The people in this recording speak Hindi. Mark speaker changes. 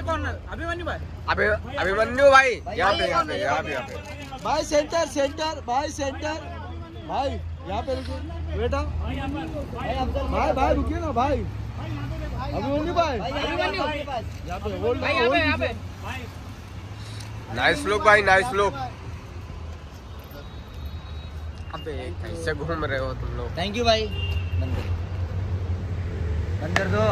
Speaker 1: कौन है? अभिमन्यु भाई।
Speaker 2: अभिमन्यु भाई यहाँ पे
Speaker 3: भाई सेंटर सेंटर भाई सेंटर भाई यहाँ पे रुकिए बेटा भाई रुकिए ना भाई अभिमन्यु भाई यहाँ पे होल्ड
Speaker 1: यहाँ पे
Speaker 2: नाइस लुक भाई नाइस लुक। अबे कैसे घूम रहे हो तुम लोग।
Speaker 3: थैंक यू भाई बंद कर दो।